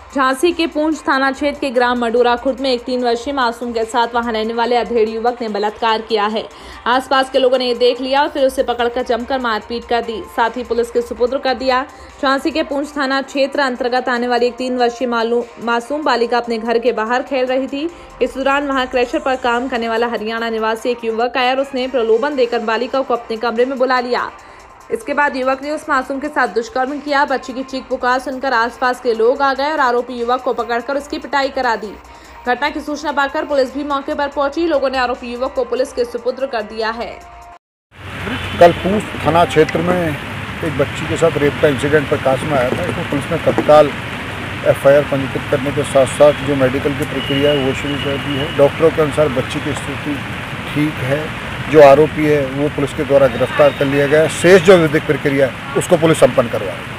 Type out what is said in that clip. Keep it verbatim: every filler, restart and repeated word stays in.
झांसी के पूंछ थाना क्षेत्र के ग्राम मडूरा खुर्द में एक तीन वर्षीय मासूम के साथ वहां रहने वाले अधेड़ युवक ने बलात्कार किया है। आसपास के लोगों ने ये देख लिया और फिर उसे पकड़कर जमकर मारपीट कर दी, साथ ही पुलिस के सुपुर्द कर दिया। झांसी के पूंछ थाना क्षेत्र अंतर्गत आने वाली एक तीन वर्षीय मासूम बालिका अपने घर के बाहर खेल रही थी। इस दौरान वहां क्रैशर पर काम करने वाला हरियाणा निवासी एक युवक आया और उसने प्रलोभन देकर बालिका को अपने कमरे में बुला लिया। इसके बाद युवक ने उस मासूम के साथ दुष्कर्म किया। बच्ची की चीख पुकार सुनकर आसपास के लोग आ गए और आरोपी युवक को पकड़कर उसकी पिटाई करा दी। घटना की सूचना पाकर पुलिस भी मौके पर पहुंची। लोगों ने आरोपी युवक को पुलिस के सुपुर्द कर दिया है। कल पूंछ थाना क्षेत्र में एक बच्ची के साथ रेप का इंसिडेंट प्रकाश में आया था। इसको पुलिस ने तत्काल एफ आई आर पंजीकृत करने के साथ साथ जो मेडिकल की प्रक्रिया है वो शुरू कर दी है। डॉक्टरों के अनुसार बच्ची की स्थिति ठीक है। जो आरोपी है वो पुलिस के द्वारा गिरफ्तार कर लिया गया है। शेष जो विधिक प्रक्रिया है उसको पुलिस संपन्न करवा रही है।